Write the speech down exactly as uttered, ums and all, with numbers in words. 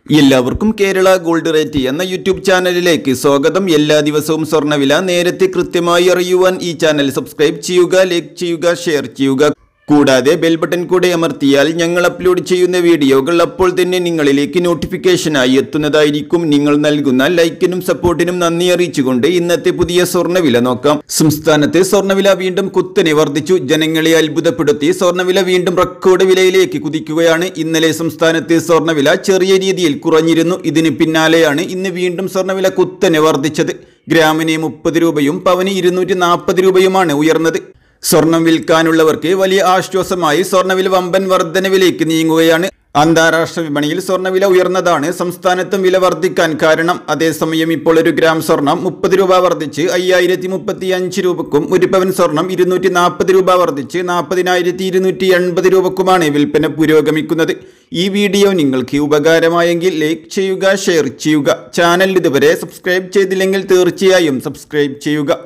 എല്ലാവർക്കും Kerala gold rate എന്ന YouTube ചാനലിലേക്ക് സ്വാഗതം. എല്ലാ ദിവസവും സ്വർണ്ണവില നേരത്തെ കൃത്യമായി അറിയുവാൻ ഈ ചാനൽ സബ്സ്ക്രൈബ് ചെയ്യുക, ലൈക്ക് ചെയ്യുക, ഷെയർ ചെയ്യുക. കൂടാതെ ബെൽ ബട്ടൺ കൂടെ അമർത്തിയാൽ ഞങ്ങൾ അപ്ലോഡ് ചെയ്യുന്ന വീഡിയോകൾ അപ്പോൾ തന്നെ നിങ്ങളിലേക്ക് നോട്ടിഫിക്കേഷനായി എത്തുന്നതായിരിക്കും. നിങ്ങൾ നൽകുന്ന ലൈക്കിനും സപ്പോർട്ടിനും നന്ദി അറിയിച്ചുകൊണ്ട് ഇന്നത്തെ പുതിയ സ്വർണ്ണവില നോക്കാം. സംസ്ഥാനത്തെ സ്വർണ്ണവില വീണ്ടും കുത്തനെ വർദ്ധിച്ചു. ജനങ്ങളെ അത്ഭുതപ്പെടുത്തി സ്വർണ്ണവില വീണ്ടും റെക്കോർഡ് വിലയിലേക്ക് കുതിക്കുകയാണ്. ഇന്നലെ സംസ്ഥാനത്തെ സ്വർണ്ണവില ചെറിയ രീതിയിൽ കുറഞ്ഞിരുന്നു. ഇതിന് പിന്നാലെയാണ് ഇന്ന് വീണ്ടും സ്വർണ്ണവില കുത്തനെ വർദ്ധിച്ചത്. ഗ്രാമിന് മുപ്പത് രൂപയും പവന് ഇരുന്നൂറ്റി നാൽപ്പത് രൂപയുമാണ് ഉയർന്നത്. സ്വർണം വിൽക്കാനുള്ളവർക്ക് വലിയ ആശ്വാസമായി സ്വർണ്ണവില വമ്പൻ വർധനവിലേക്ക് നീങ്ങുകയാണ്. അന്താരാഷ്ട്ര വിപണിയിൽ സ്വർണ്ണവില ഉയർന്നതാണ് സംസ്ഥാനത്തും വില വർദ്ധിക്കാൻ കാരണം. അതേസമയം ഇപ്പോൾ ഒരു ഗ്രാം സ്വർണം മുപ്പത് രൂപ വർദ്ധിച്ച് അയ്യായിരത്തി മുപ്പത്തി അഞ്ച് രൂപക്കും ഒരു പവൻ സ്വർണം ഇരുന്നൂറ്റി നാൽപ്പത് രൂപ വർദ്ധിച്ച് നാൽപ്പതിനായിരത്തി ഇരുന്നൂറ്റി എൺപത് രൂപക്കുമാണ് വിൽപ്പന പുരോഗമിക്കുന്നത്. ഈ വീഡിയോ നിങ്ങൾക്ക് ഉപകാരമായെങ്കിൽ ലൈക്ക് ചെയ്യുക, ഷെയർ ചെയ്യുക. ചാനൽ ഇതുവരെ സബ്സ്ക്രൈബ് ചെയ്തില്ലെങ്കിൽ തീർച്ചയായും സബ്സ്ക്രൈബ് ചെയ്യുക.